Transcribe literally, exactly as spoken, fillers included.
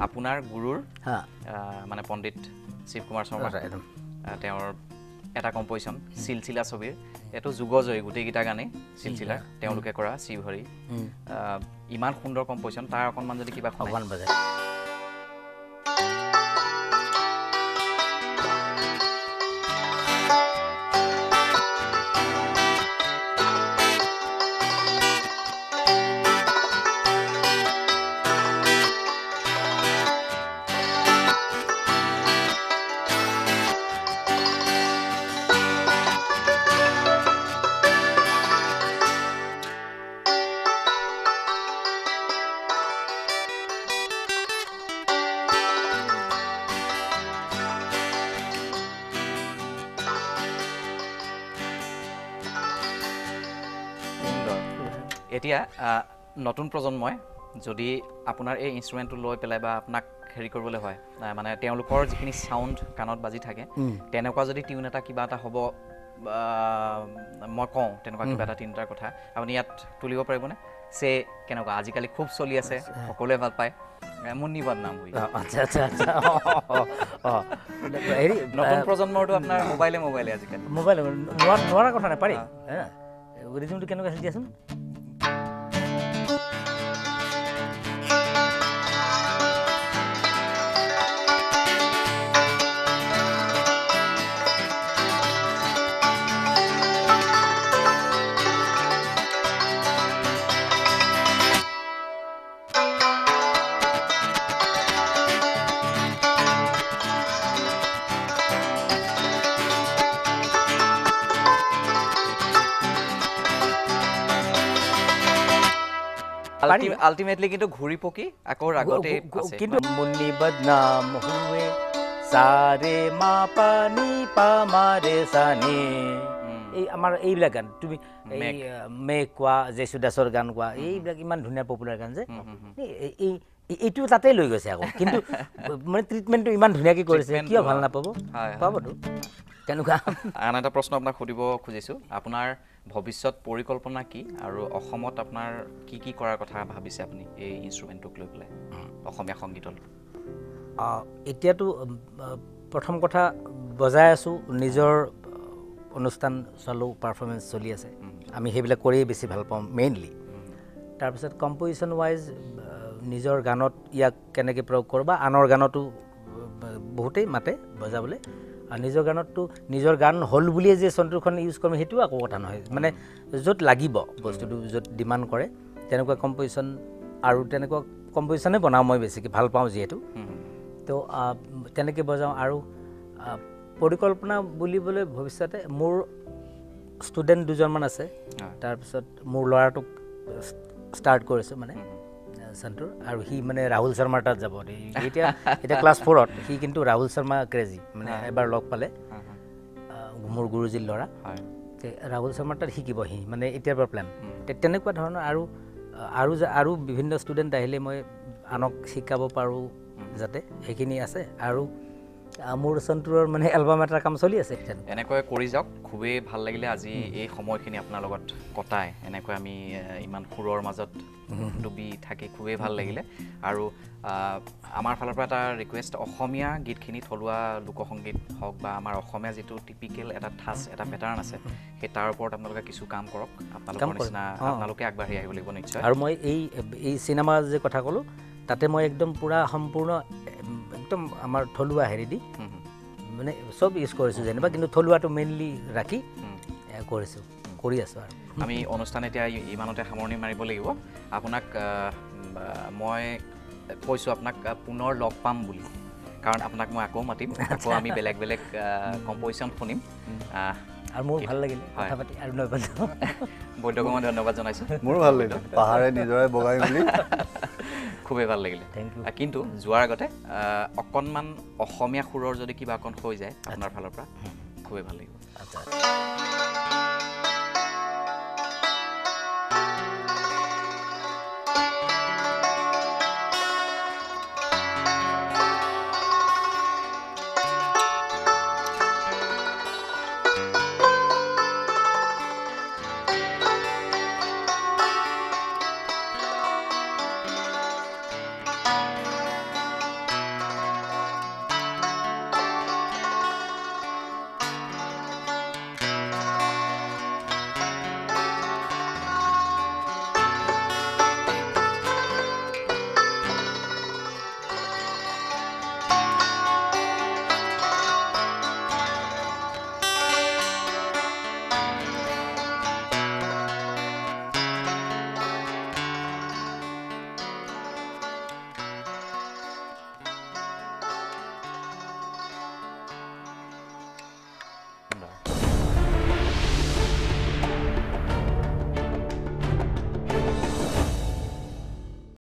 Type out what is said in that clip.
আপোনাৰ গুৰুৰ মানে পণ্ডিত শিৱ কুমাৰ শৰ্মা তেওঁৰ এটা কম্পোজিশন সিলসিলা ছবিৰ এটো যুগজয়ী গোটেইকেইটা গানে সিলসিলা তেওঁলোকে কৰা শিৱহৰি ইমান সুন্দৰ কম্পোজিশন তাৰ অকনমান যদি কিবা অকমান বাজে এতিয়া নতুন প্ৰজন্মই যদি আপোনাৰ এই ইনস্ট্ৰুমেন্টটো লৈ পেলাই বা আপোনাক হেৰি কৰিবলৈ হয় মানে তেওঁলোকৰ যিখিনি সাউন্ড কানত বাজি থাকে তেনেকুৱা যদি টিউন এটা কিবা এটা হ'ব মই কওঁ তেনেকুৱা কিবা এটা তিনটাৰ কথা আপুনি ইয়াত তুলিব পাৰিবনে সে কেনেকুৱা আজিকালি খুব চলি আছে সকলোৱে ভাল পায় মুন্নিবাদ নাম হৈ আচ্ছা আচ্ছা আচ্ছা হেৰি নতুন প্ৰজন্মৰটো আপোনাৰ মোবাইলে মোবাইলে আজিকালি মোবাইল নোৱাৰা কথা নাই পাৰি হ্যাঁ ৰিজনটো কেনেকুৱা আছে দিয়াচোন আলটিমেটলি কিন্তু ঘুৰি পকি আকৌ আগতে আছে কিন্তু মুন্নি বদনাম হুৱে সাৰে মা পানি পা মাৰে সানি এই আমাৰ এইবিলাক গান তুমি এই মে কোৱা জেসুদাসৰ গান কোৱা এইবিলাক ইমান ধুনীয়া পপুলাৰ গান যে এই এইটো তাতে লৈ গৈছে আকৌ কিন্তু মানে ট্ৰিটমেন্টটো ইমান ধুনীয়াকৈ কৰিছে কিয় ভাল নাপাব পাবতো তেনেকুৱা আন এটা প্ৰশ্ন আপোনাক সুধিব খুজিছো আপোনাৰ ভৱিষ্যত পৰিকল্পনা কি আৰু অসমত আপোনাৰ কি কি কৰাৰ কথা ভাবিছে আপুনি এই ইনস্ট্ৰুমেন্টটোক লৈ পেলাই অসমীয়া সংগীতত এতিয়াতো প্ৰথম কথা বজাই আছো নিজৰ অনুষ্ঠান চলো পাৰফৰ্মেন্স চলি আছে আমি সেইবিলাক কৰিয়ে বেছি ভাল পাওঁ মেইনলি তাৰপিছত কম্পোজিশন ওয়াইজ নিজৰ গানত ইয়াক কেনেকৈ প্ৰয়োগ কৰবা আনৰ গানতো বহুতেই মাতে বজাবলৈ আৰু নিজৰ গানতটো নিজৰ গান হল বুলিয়ে যে সন্তুখন ইউজ কৰিম হেতু আকো কথা নহয় মানে যত লাগিব বস্তুটো যত ডিমান্ড কৰে তেনেকুৱা কম্পোজিশন আৰু তেনেকুৱা কম্পোজিশনে বনাও মই বেছিকৈ ভাল পাওঁ যেহেতু তো তেনেকৈ বজাওঁ আৰু পৰিকল্পনা বুলিবলৈ ভৱিষ্যতে মোৰ ষ্টুডেণ্ট দুজনমান আছে তাৰপিছত মোৰ ল'ৰাটোক ষ্টাৰ্ট কৰিছোঁ মানে সন্তুৰ আৰু হি মানে ৰাহুল শৰ্মাৰ তাত যাব এতিয়া এটা ক্লাছ ফ'ৰত হি কিন্তু ৰাহুল শৰ্মা ক্ৰেজি মানে এবাৰ লগ পালে মোৰ গুৰুজীৰ ল'ৰা ৰাহুল শৰ্মাৰ তাত শিকিব হি মানে এতিয়াৰ পৰা প্লেন তেনেকুৱা ধৰণৰ আৰু আৰু আৰু বিভিন্ন ষ্টুডেণ্ট আহিলে মই আনক শিকাব পাৰোঁ যাতে সেইখিনি আছে আৰু মোৰ সন্তুৰৰ মানে এলবাম এটা কাম চলি আছে এনেকৈ কৰি যাওক খুবেই ভাল লাগিলে আজি এই সময়খিনি আপোনাৰ লগত কটাই এনেকৈ আমি ইমান সুৰৰ মাজত ডুবি থাকি খুবেই ভাল লাগিলে আৰু আমাৰ ফালৰ পৰা এটা ৰিকুৱেষ্ট অসমীয়া গীতখিনি থলুৱা লোকসংগীত হওক বা আমাৰ অসমীয়া যিটো টিপিকেল এটা ঠাচ এটা পেটাৰ্ণ আছে সেই তাৰ ওপৰত আপোনালোকে কিছু কাম কৰক আপোনালোকৰ নিচিনা আপোনালোকে আগবাঢ়ি আহিব লাগিব নিশ্চয় আৰু মই এই এই চিনেমা যে কথা ক'লোঁ তাতে মই একদম পুৰা সম্পূৰ্ণ একদম আমাৰ থলুৱা হেৰি দি মানে সব ইউজ কৰিছোঁ যেনিবা কিন্তু থলুৱাটো মেইনলি ৰাখি কৰিছোঁ কৰি আছোঁ আৰু আমি অনুষ্ঠান এতিয়া ইমানতে সামৰণি মাৰিব লাগিব আপোনাক মই কৈছোঁ আপোনাক পুনৰ লগ পাম বুলি কাৰণ আপোনাক মই আকৌ মাতিম আকৌ আমি বেলেগ বেলেগ কম্পোজিশন শুনিম আৰু মোৰ ভাল লাগিলে কথা পাতি আৰু বৈদ্যকমে ধন্যবাদ জনাইছোঁ মোৰো ভাল লাগিলে পাহাৰে নিজৰে বগাই বুলি খুবেই ভাল লাগিলে কিন্তু যোৱাৰ আগতে অকণমান অসমীয়া সুৰৰ যদি কিবা অকণ হৈ যায় আপোনাৰ ফালৰ পৰা খুবেই ভাল লাগিব আচ্ছা